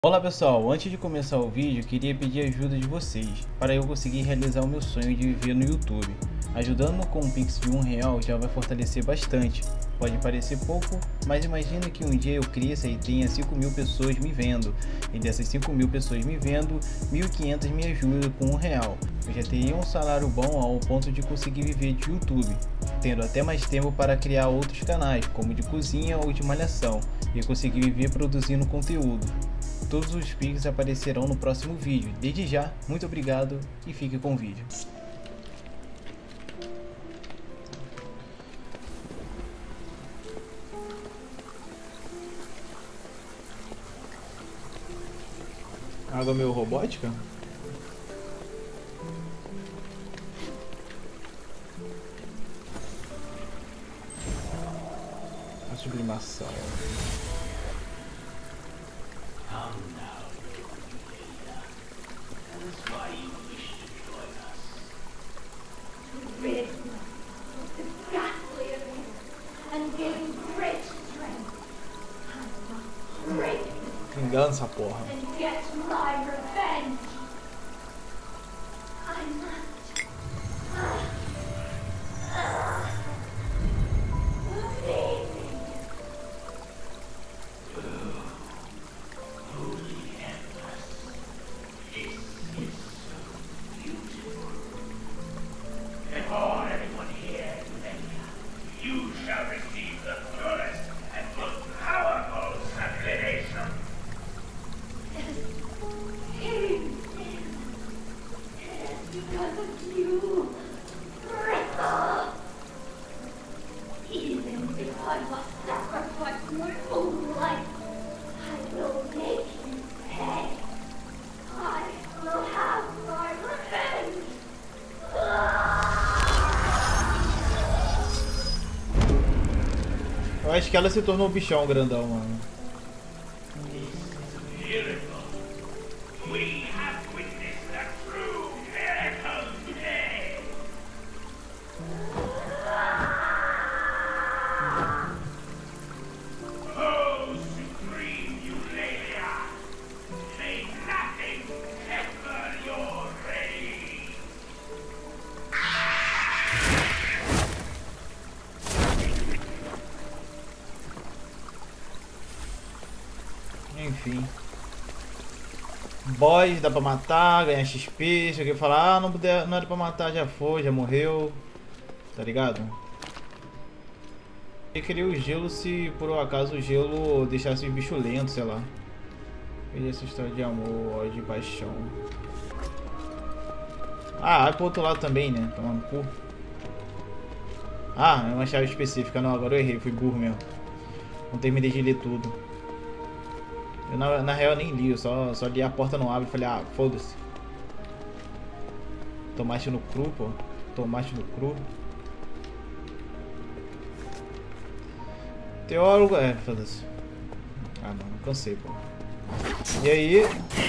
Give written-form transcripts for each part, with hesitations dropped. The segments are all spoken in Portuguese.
Olá pessoal, antes de começar o vídeo, queria pedir a ajuda de vocês para eu conseguir realizar o meu sonho de viver no YouTube. Ajudando com um Pix de R$1 já vai fortalecer bastante. Pode parecer pouco, mas imagina que um dia eu cresça e tenha 5.000 pessoas me vendo. E dessas 5.000 pessoas me vendo, 1.500 me ajudam com R$1. Eu já teria um salário bom ao ponto de conseguir viver de YouTube, tendo até mais tempo para criar outros canais, como de cozinha ou de malhação, e conseguir viver produzindo conteúdo. Todos os Pix aparecerão no próximo vídeo. Desde já, muito obrigado e fique com o vídeo. Água meio robótica? A sublimação. Vingança, porra. Eu acho que ela se tornou o bichão grandão, mano. Enfim. Boss dá pra matar, ganhar XP. Cheguei a falar, não era pra matar, já foi, já morreu. Tá ligado? Eu queria o gelo se por um acaso o gelo deixasse os bichos lentos, sei lá. Veja essa história de amor, ódio de paixão. Ah, vai pro outro lado também, né? Tomar no cu. Ah, é uma chave específica. Não, agora eu errei, fui burro mesmo. Não terminei de ler tudo. Eu na real nem li, eu só li a porta não abre e falei, ah, foda-se. Tomate no cru, pô. Tomate no cru. Teólogo, foda-se. Ah não, cansei, pô. E aí?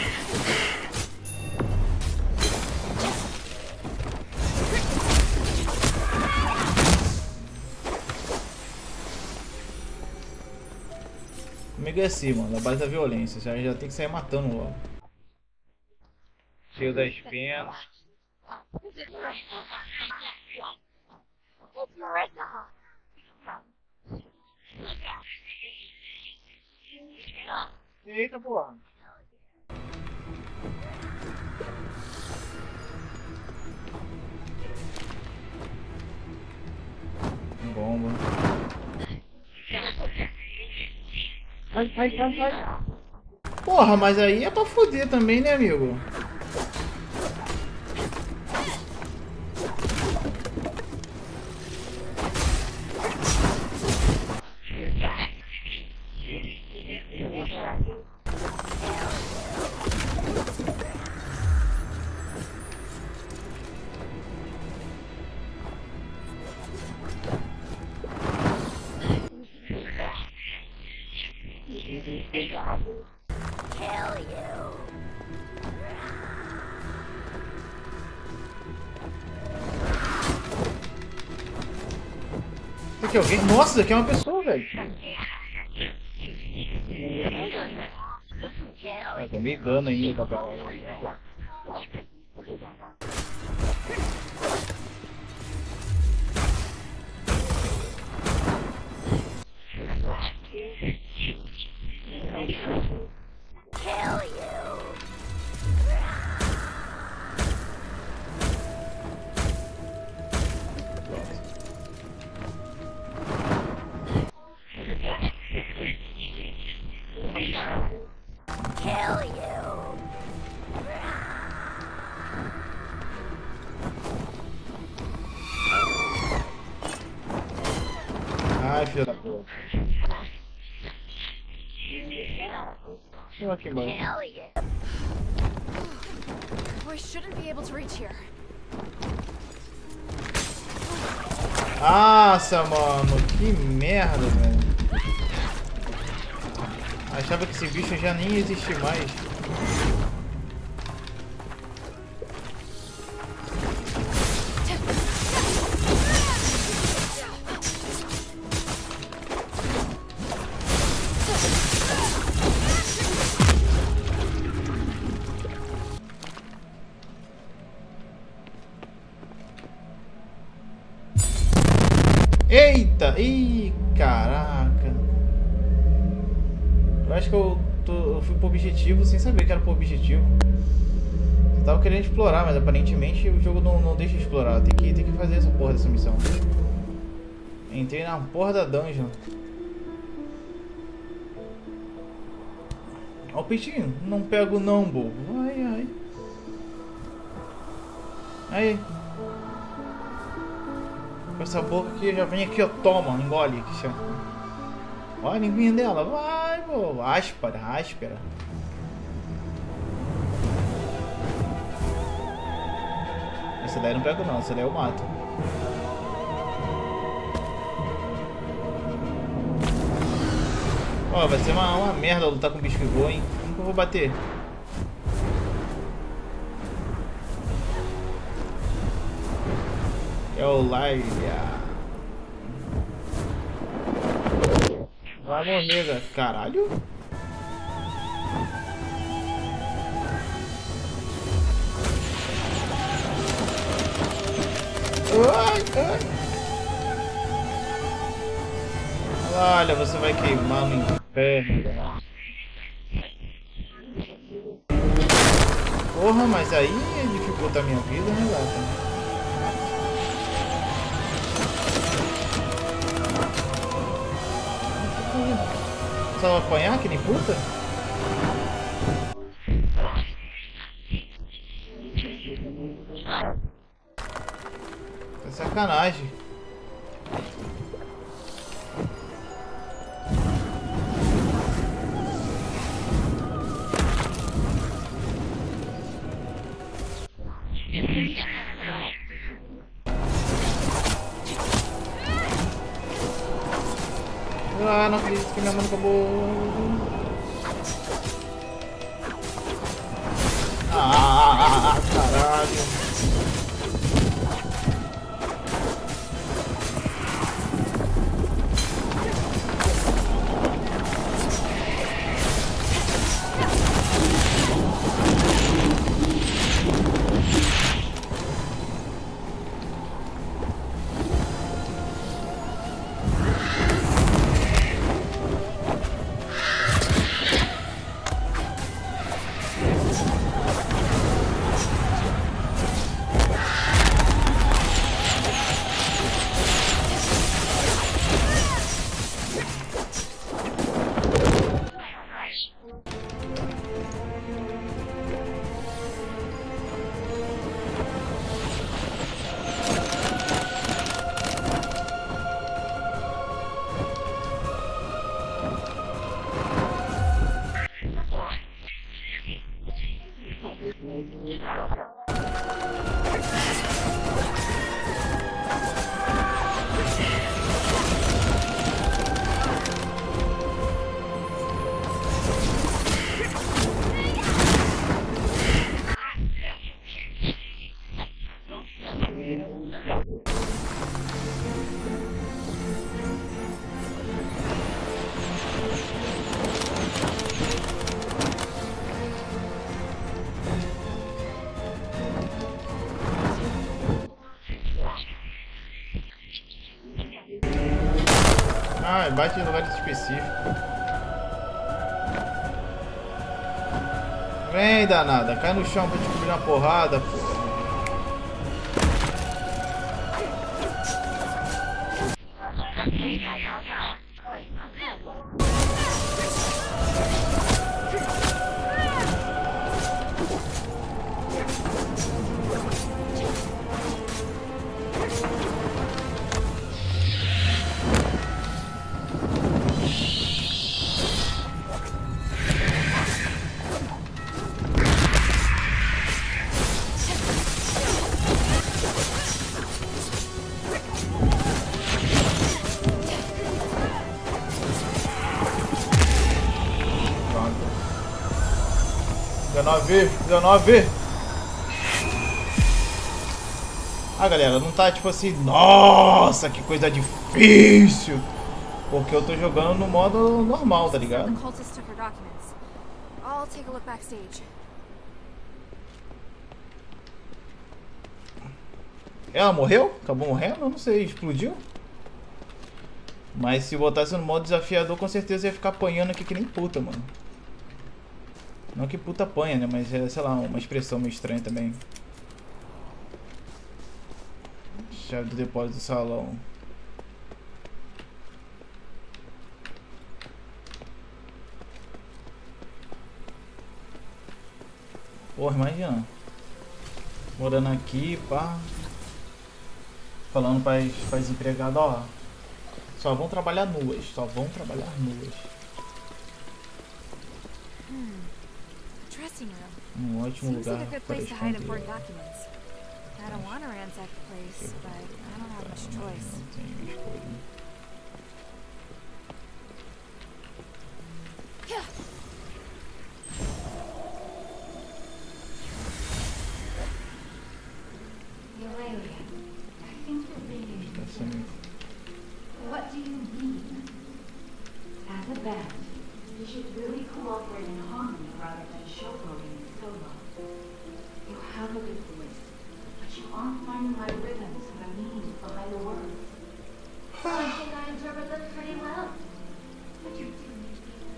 Comigo é assim, mano, a base da violência, já tem que sair matando logo. Cheio das penas. Eita, porra. Bomba. Vai. Porra, mas aí é pra foder também, né, amigo? Kill you. Aqui, alguém. Nossa, isso aqui é uma pessoa, velho. tomei dano ainda, cara. Ai, filho da puta. Aqui embaixo. We shouldn't be able to reach here. Nossa, mano, que merda, velho. Achava que esse bicho já nem existe mais. Eita! Ih, caraca! Eu acho que eu fui pro objetivo sem saber que era pro objetivo. Eu tava querendo explorar, mas aparentemente o jogo não deixa explorar. Tem que fazer essa porra dessa missão. Entrei na porra da dungeon. Ó o peitinho. Não pego não, bobo. Ai, ai. Aí. Com essa boca aqui, já vem aqui, ó. Toma, engole aqui, chama. Olha a linguinha dela. Vai, pô. Áspera, áspera. Essa daí eu não pego não, essa daí eu mato. Ó, vai ser uma merda lutar com bicho que voa, hein? Como que eu vou bater? É o Laia. Vai morrer, velho. Caralho. Ai, ai. Olha, você vai queimar no inferno. Porra, mas aí dificulta a minha vida, né, gata? Só apanhar que nem puta? É sacanagem. Ah, não acredito que minha mão acabou. Caralho. Vai, bate em lugares específicos. Vem, danada. Cai no chão pra te cobrir uma porrada, pô. Ah, galera, não tá tipo assim, nossa, que coisa difícil. Porque eu tô jogando no modo normal, tá ligado? Ela morreu? Acabou morrendo? Eu não sei, explodiu? Mas se botasse no modo desafiador, com certeza ia ficar apanhando aqui que nem puta, mano. Não que puta apanha, né? Mas é, sei lá, uma expressão meio estranha também. Chave do depósito do salão. Porra, imagina. Morando aqui, pá. Falando pras empregadas, ó. Só vão trabalhar nuas, só vão trabalhar nuas. Ótimo lugar para esconder. I don't want to ransack the place, but I don't have much choice. Não tenho escolha. What do you mean? As a band, you should really cooperate in harmony rather than showboating in solo. You have a good voice, but you aren't finding my rhythms and the meaning behind the words. I think I interpret them pretty well. But you do need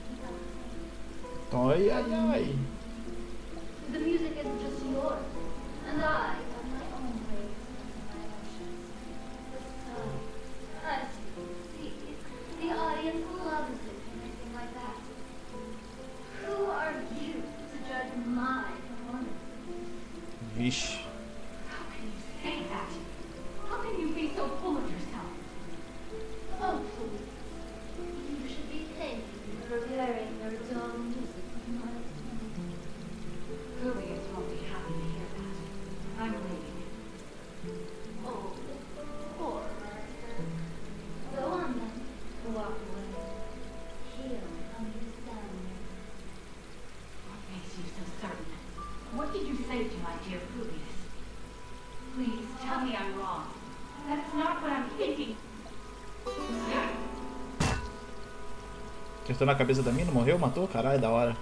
to Ai, ai, ai. The music isn't just yours, and I have my own ways and my emotions. So, I see. The audience loves it and everything like that. Who are you to judge my performance? Vixe. How can you say that? How can you be so full of yourself? Oh, please. You should be thanking me for hearing your dull music of my own. Julius won't be happy to hear that. I'm leaving. Oh, poor Arthur. Go on then. Walk away. He'll understand you. What makes you so certain? What did you say to my dear Publius? Please tell me I'm wrong. That's not what I'm thinking. Acertou na cabeça da mina, morreu, matou? Caralho, da hora.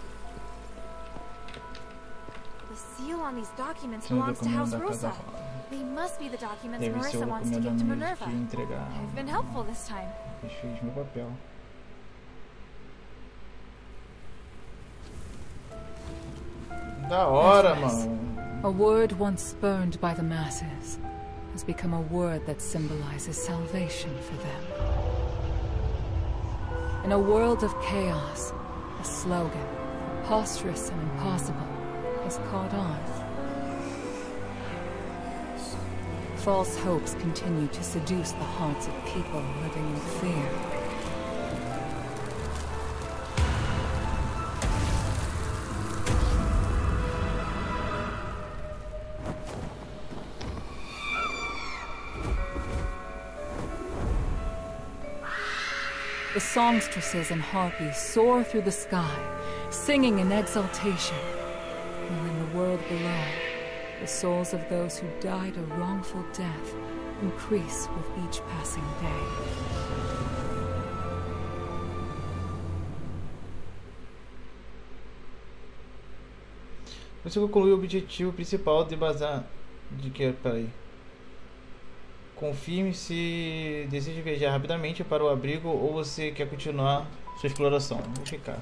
The seal on these documents belongs to House Rosa. They must be the documents Deve ser o Marissa wants to documento give to da Minerva. que entregar. I've been helpful this time. Eu fiz meu papel. Da hora, mano. A word once spurned by the masses has become a word that symbolizes salvation for them. In a world of chaos, a slogan, preposterous and impossible, has caught on. False hopes continue to seduce the hearts of people living in fear. The songstresses and harpies soar through the sky, singing in exultation, while in the world below, the souls of those who died a wrongful death increase with each passing day. Você concluiu o objetivo principal de bazar... De que? Peraí. Confirme se deseja viajar rapidamente para o abrigo ou você quer continuar sua exploração. Vou ficar.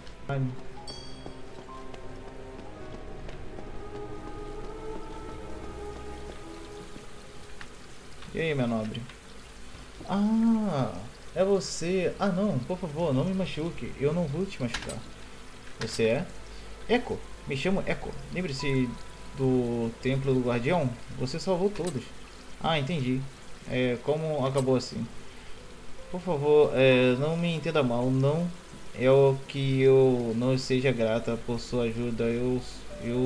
E aí, meu nobre? Ah, é você. Ah, não, por favor, não me machuque. Eu não vou te machucar. Você é? Echo. Me chamo Echo. Lembre-se do Templo do Guardião? Você salvou todos. Ah, entendi. Como acabou assim? Por favor, não me entenda mal. Não é o que eu não seja grata por sua ajuda. Eu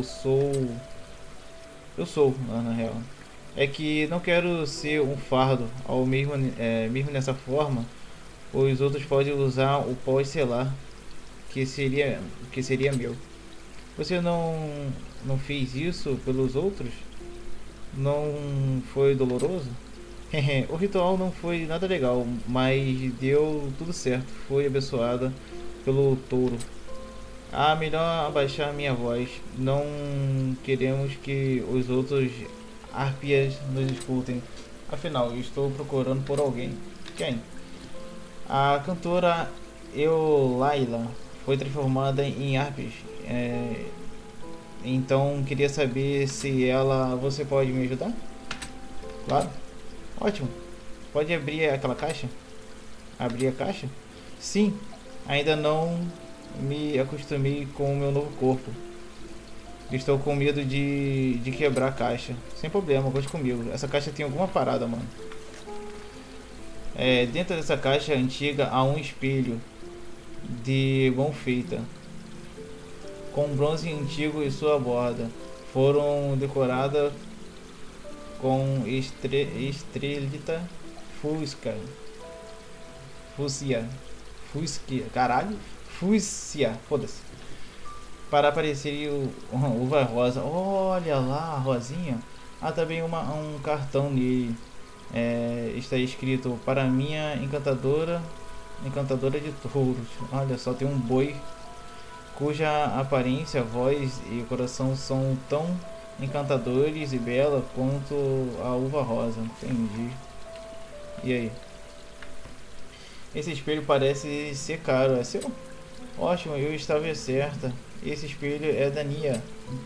sou, na real. É que não quero ser um fardo. Ao mesmo nessa forma, os outros podem usar o pó estelar que seria meu. Você não fez isso pelos outros? Não foi doloroso? O ritual não foi nada legal, mas deu tudo certo. Foi abençoada pelo touro. Ah, melhor abaixar minha voz. Não queremos que os outros Harpias nos escutem. Afinal, eu estou procurando por alguém. Quem? A cantora Eulaila foi transformada em Harpias. Então queria saber se você pode me ajudar? Claro. Ótimo. Pode abrir aquela caixa? Abrir a caixa? Sim. Ainda não me acostumei com o meu novo corpo. Estou com medo de quebrar a caixa. Sem problema, conte comigo. Essa caixa tem alguma parada, mano. Dentro dessa caixa antiga há um espelho de mão feita, com bronze antigo em sua borda. Foram decoradas com estrelita fúcsia, foda-se, para aparecer uva rosa. Olha lá a rosinha. Há também um cartão nele. Está escrito: para minha encantadora de touros. Olha só, tem um boi cuja aparência, voz e coração são tão encantadores e bela quanto a uva rosa. Entendi. E aí? Esse espelho parece ser caro. É seu? Ótimo, eu estava certa. Esse espelho é da Nia.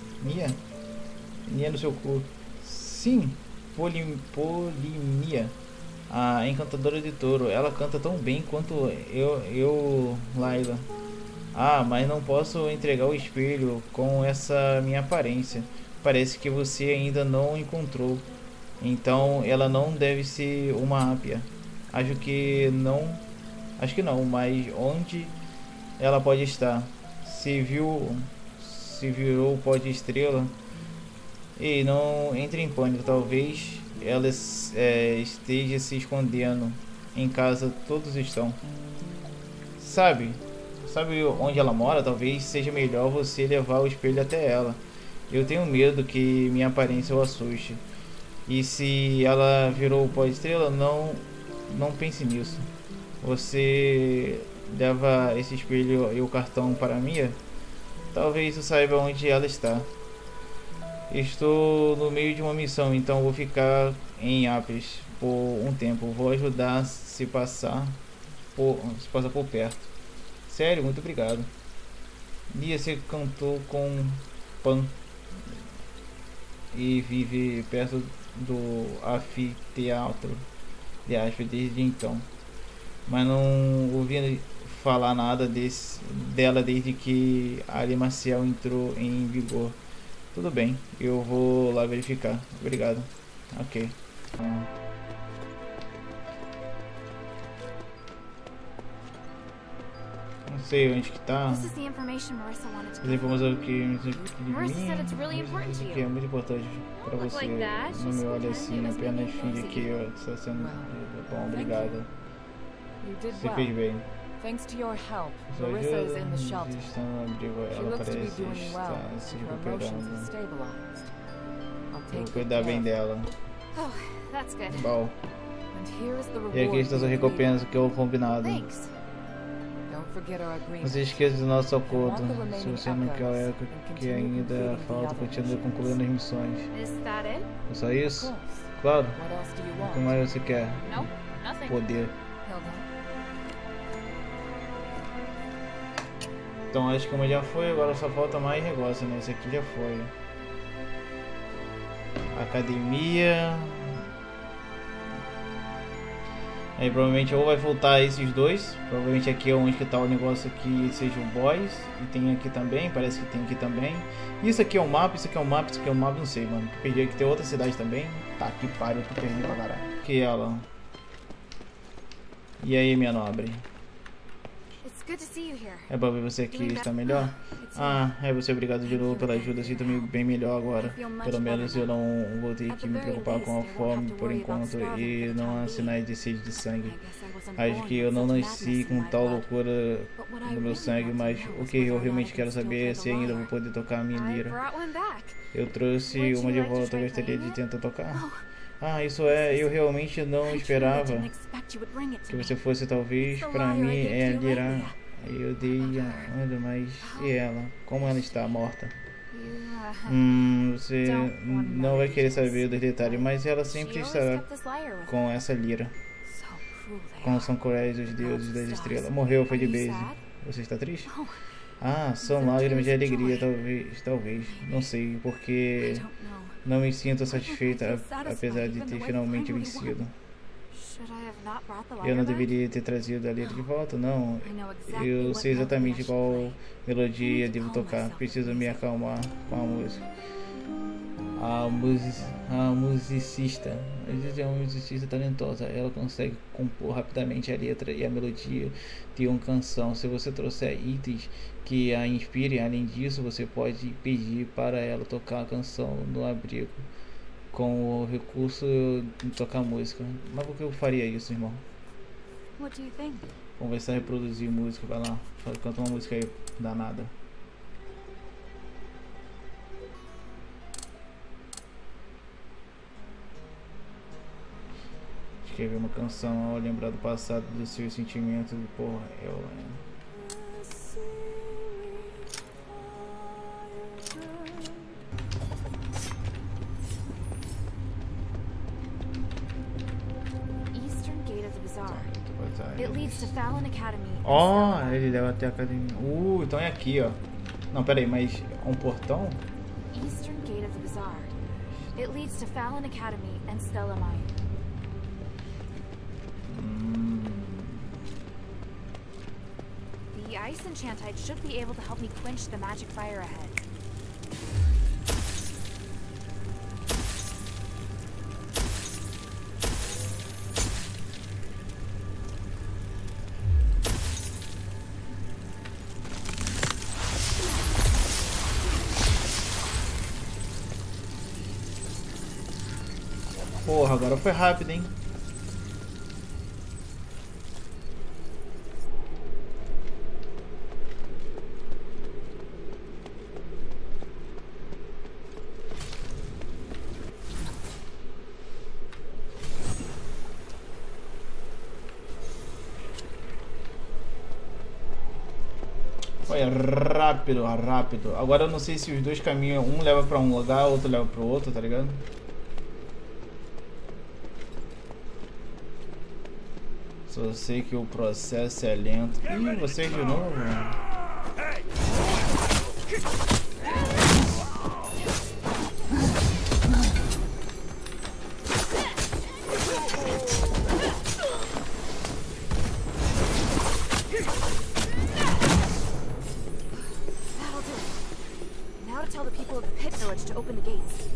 Nia no seu cu. Sim, Polimia, a encantadora de touro. Ela canta tão bem quanto eu, Laila. Ah, mas não posso entregar o espelho com essa minha aparência. Parece que você ainda não encontrou. Então ela não deve ser uma ápia. Acho que não, mas onde ela pode estar? Se virou pó de estrela? E não entre em pânico. Talvez ela esteja se escondendo. Em casa todos estão. Sabe onde ela mora? Talvez seja melhor você levar o espelho até ela. Eu tenho medo que minha aparência o assuste. E se ela virou pó de estrela, não pense nisso. Você leva esse espelho e o cartão para a Mia? Talvez eu saiba onde ela está. Estou no meio de uma missão, então vou ficar em Apis por um tempo. Vou ajudar se passar por perto. Sério, muito obrigado. Nia se cantou com Pan e vive perto do anfiteatro de Aspen desde então. Mas não ouvi falar nada dela desde que a lei marcial entrou em vigor. Tudo bem, eu vou lá verificar. Obrigado. Ok. Não sei onde que tá. This is the information Marissa wanted to As give. informações Marissa said it's really important to que é you. muito importante para Look você. like that. Não She's me olhe pretending assim, it was apenas making finge music. que está sendo bom. Obrigado. You did Você fez well. bem. Thanks to your help, Sua Larissa is ajuda in the shelter. está no abrigo. She Ela looks to be parece doing well. estar se Her emotions have recuperando. stabilized. I'll Vou take good cuidar bem care. dela. Oh, that's good. Bom. And here's the E aqui reward está sua you recompensa que eu combinado. Thanks. Don't Não se esqueça do nosso acordo. Se você não quer o Echo que ainda falta, continue concluindo as missões. É só isso? Claro. O que mais você quer? Poder. Então acho que uma já foi, agora só falta mais negócio, né? Esse aqui já foi. Academia. Aí provavelmente ou vai voltar esses dois. Provavelmente aqui é onde que tá o negócio aqui, seja o boss. E tem aqui também, parece que tem aqui também. Isso aqui é um mapa, isso aqui é um mapa, isso aqui é um mapa, não sei, mano. Perdi aqui, tem outra cidade também. Tá, que pariu, eu tô perdendo pra caralho. Aqui ela. E aí, minha nobre? É bom ver você aqui, está melhor? Ah, é você, obrigado de novo pela ajuda, sinto me bem melhor agora. Pelo menos eu não vou ter que me preocupar com a fome por enquanto e não há sinais de sede de sangue. Acho que eu não nasci com tal loucura no meu sangue, mas o que eu realmente quero saber é se ainda vou poder tocar a minha lira. Eu trouxe uma de volta, eu gostaria de tentar tocar. Ah, isso é, eu realmente não esperava que você fosse, talvez, pra mim é a lira. Eu dei a onda, mas e ela? Como ela está morta? Você não vai querer saber dos detalhes, mas ela sempre estará com essa lira. Como são cruéis os deuses das estrelas. Morreu, foi de base. Você está triste? Ah, são lágrimas de alegria, talvez. Não sei, porque não me sinto satisfeita, apesar de ter finalmente vencido. Eu não deveria ter trazido a lira de volta, não. Eu sei exatamente qual melodia devo tocar. Preciso me acalmar com a música. A musicista é uma musicista talentosa. Ela consegue compor rapidamente a letra e a melodia de uma canção. Se você trouxer itens que a inspirem, além disso, você pode pedir para ela tocar a canção no abrigo com o recurso de tocar música. Mas por que eu faria isso, irmão? Conversar, reproduzir música, vai lá, canta uma música aí danada. Escrever uma canção ao lembrar do passado, dos seus sentimentos, porra, Ó, ele leva até a academia. Então é aqui, ó. Não, pera aí, mas é um portão? Eastern Gate of the Bazaar. It leads to Fallon Academy and Stella Mine. The ice enchantite should be able to help me quench the magic fire ahead. Porra, agora foi rápido, hein? Foi rápido, rápido. Agora eu não sei se os dois caminhos, um leva pra um lugar, outro leva pro outro, tá ligado? Só sei que o processo é lento. Ih, vocês de novo? That'll do it. Now to tell the people of the Pit Village to open the gates.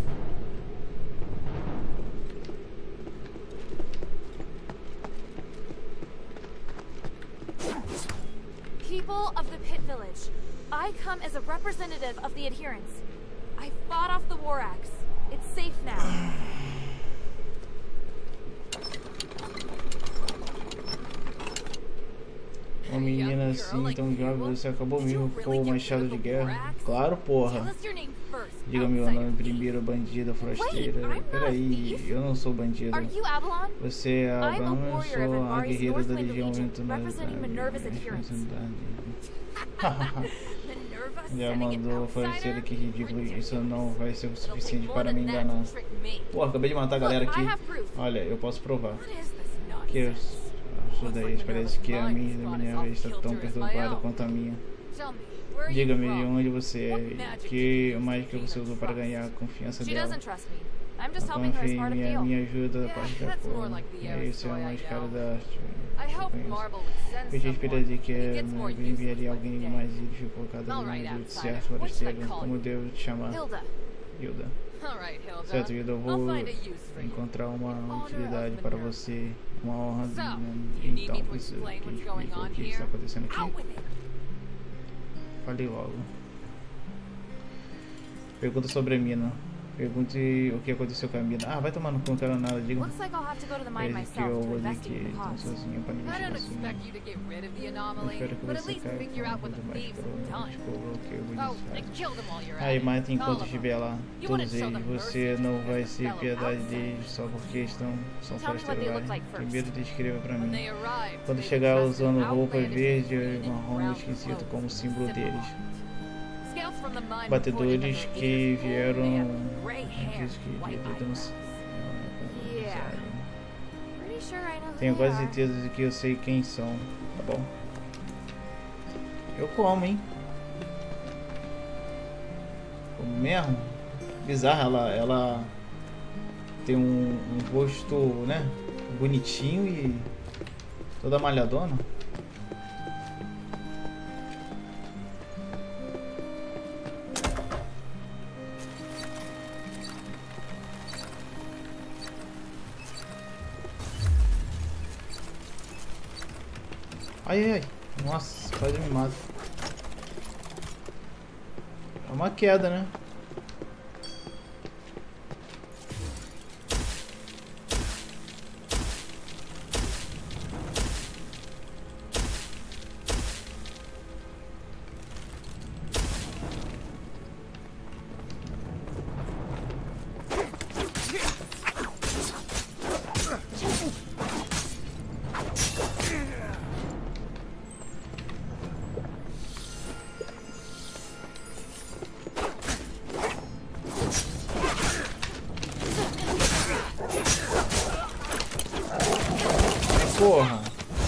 People of the Pit Village, I come as a representative of the adherents. I fought off the War Axe. It's safe now. Uma menina assim tão jovem, você acabou mesmo com o machado de guerra? Claro, porra. Diga meu nome primeiro, bandida forasteira. Peraí, eu não sou bandida. Você é a Avalon, eu sou a guerreira da Legião Vento. Já mandou o forasteiro, que ridículo. Isso não vai ser o suficiente para me enganar. Pô, acabei de matar a galera aqui. Olha, eu posso provar. Que eu sou daí. Parece que a minha está tão perturbada quanto a minha. Diga-me onde você é. Que mágica você usou para ganhar a confiança dela? Confie em mim, me ajuda a parte da cor. Esse é o mais caro da arte. Eu te esperaria que enviaria alguém mais edificado no de certo forasteiro. Como devo te chamar? Hilda. Certo, Hilda, eu vou encontrar uma utilidade para você. Uma honra. Então, isso o que está acontecendo aqui? Falei logo. Pergunta sobre a mina. Pergunte o que aconteceu com a mina. Ah, vai tomar no cu, não quero nada, diga. Parece que eu vou ter que ir sozinho para investir assim. Eu espero que você caia com tudo mais o que eu vou dizer. Aí mata enquanto estiver lá. Todos eles. Você não vai ser piedade deles só porque são forasteiros. Primeiro descreva pra mim. Quando chegar usando roupa verde e marrom esquisito como símbolo deles. Batedores que vieram antes que tenho quase certeza de que eu sei quem são. Tá bom. Eu como, hein? Como mesmo? Bizarro, ela tem um rosto, né? Bonitinho e toda malhadona. Ai, ai, nossa, quase me mata. É uma queda, né? Porra.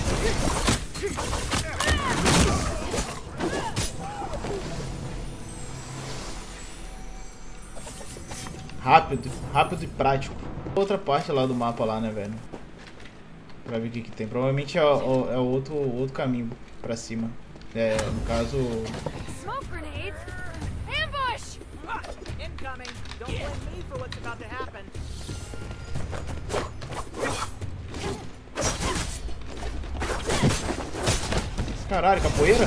Rápido e prático. Outra parte lá do mapa lá, né, velho? Pra ver o que tem. Provavelmente é outro caminho pra cima. É, no caso... Smoke grenades! Ambush! Incoming! Don't blame me for what's about to happen. Caralho, capoeira?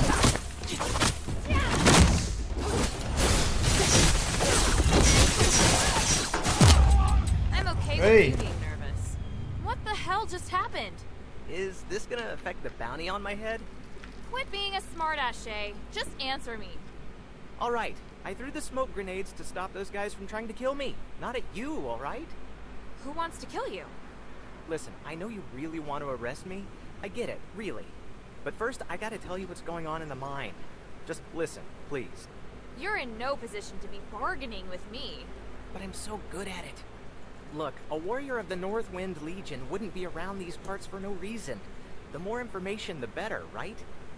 I'm okay with you being nervous. What the hell just happened? Is this gonna affect the bounty on my head? Quit being a smartass, Shay. Just answer me. Alright, I threw the smoke grenades to stop those guys from trying to kill me. Not at you, alright? Who wants to kill you? Listen, I know you really want to arrest me. I get it, really. But first, I gotta tell you what's going on in the mine. Just listen, please. You're in no position to be bargaining with me. But I'm so good at it. Look, a warrior of the Northwind Legion wouldn't be around these parts for no reason. The more information, the better, right?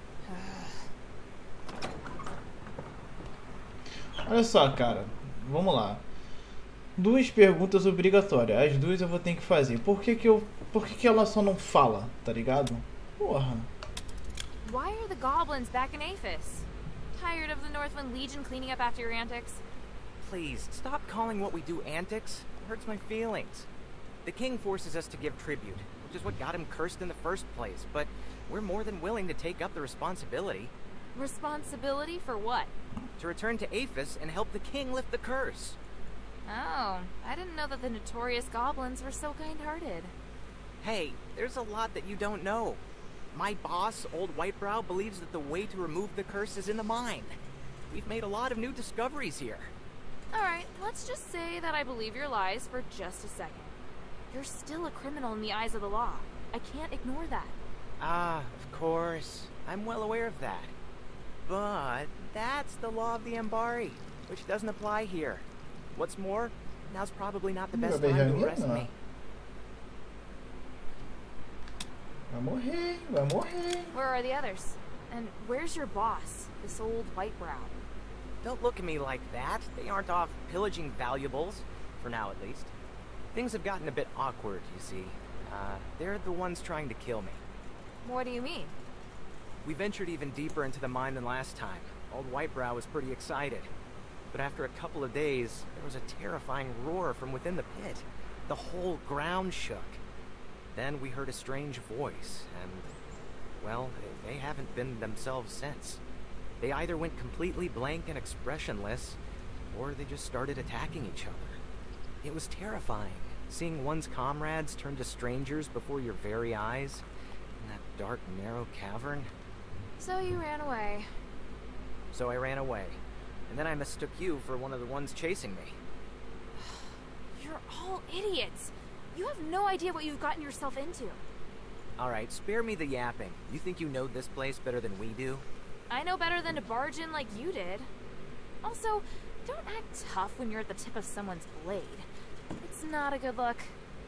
Olha só, cara. Vamos lá. Duas perguntas obrigatórias. As duas eu vou ter que fazer. Por que ela só não fala, tá ligado? Porra. Why are the goblins back in Aphis? Tired of the Northwind Legion cleaning up after your antics? Please, stop calling what we do antics. It hurts my feelings. The king forces us to give tribute, which is what got him cursed in the first place, but we're more than willing to take up the responsibility. Responsibility for what? To return to Aphis and help the king lift the curse. Oh, I didn't know that the notorious goblins were so kind-hearted. Hey, there's a lot that you don't know. My boss, Old Whitebrow, believes that the way to remove the curse is in the mine. We've made a lot of new discoveries here. Alright, let's just say that I believe your lies for just a second. You're still a criminal in the eyes of the law. I can't ignore that. Ah, of course. I'm well aware of that. But that's the law of the Ambari, which doesn't apply here. What's more, now's probably not the best time to arrest me. Vai morrer, vai morrer. Where are the others? And where's your boss, this Old Whitebrow? Don't look at me like that. They aren't off pillaging valuables, for now at least. Things have gotten a bit awkward, you see. They're the ones trying to kill me. What do you mean? We ventured even deeper into the mine than last time. Old Whitebrow was pretty excited. But after a couple of days, there was a terrifying roar from within the pit. The whole ground shook. Then we heard a strange voice, and, well, they haven't been themselves since. They either went completely blank and expressionless, or they just started attacking each other. It was terrifying, seeing one's comrades turn to strangers before your very eyes, in that dark, narrow cavern. So you ran away. So I ran away, and then I mistook you for one of the ones chasing me. You're all idiots. You have no idea what you've gotten yourself into. Alright, spare me the yapping. You think you know this place better than we do? I know better than to barge in like you did. Also, don't act tough when you're at the tip of someone's blade. It's not a good look.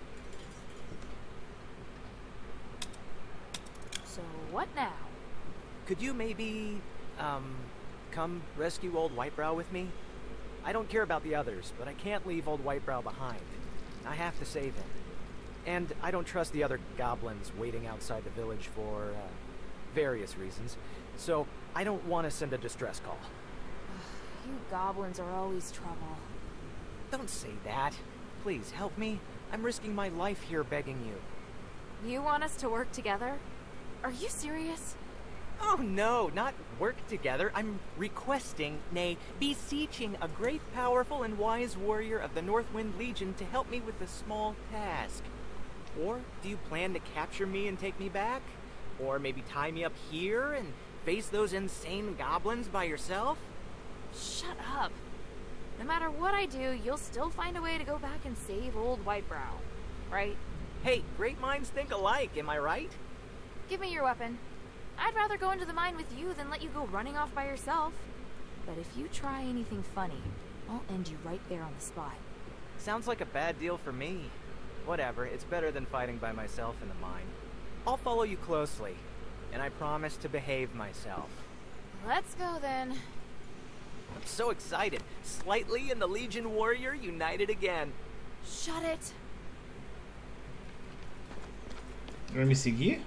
So what now? Could you maybe, come rescue Old Whitebrow with me? I don't care about the others, but I can't leave Old Whitebrow behind. I have to save him. And I don't trust the other goblins waiting outside the village for, various reasons. So I don't want to send a distress call. You goblins are always trouble. Don't say that. Please, help me. I'm risking my life here begging you. You want us to work together? Are you serious? Oh no, not work together. I'm requesting, nay, beseeching a great, powerful, and wise warrior of the Northwind Legion to help me with a small task. Or do you plan to capture me and take me back? Or maybe tie me up here and face those insane goblins by yourself? Shut up. No matter what I do, you'll still find a way to go back and save Old Whitebrow, right? Hey, great minds think alike, am I right? Give me your weapon. I'd rather go into the mine with you than let you go running off by yourself. But if you try anything funny, I'll end you right there on the spot. Sounds like a bad deal for me. Whatever, it's better than fighting by myself in the mine. I'll follow you closely, and I promise to behave myself. Let's go then. I'm so excited. Slightly and the Legion Warrior united again. Shut it. Vai me seguir?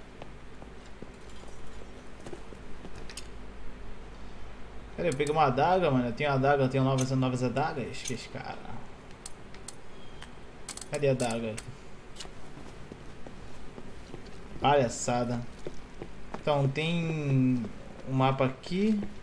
Pera aí, eu peguei uma adaga, mano. Eu tenho adaga, eu tenho novas adagas. Que esse cara. Cadê a adaga? Palhaçada. Então, tem um mapa aqui.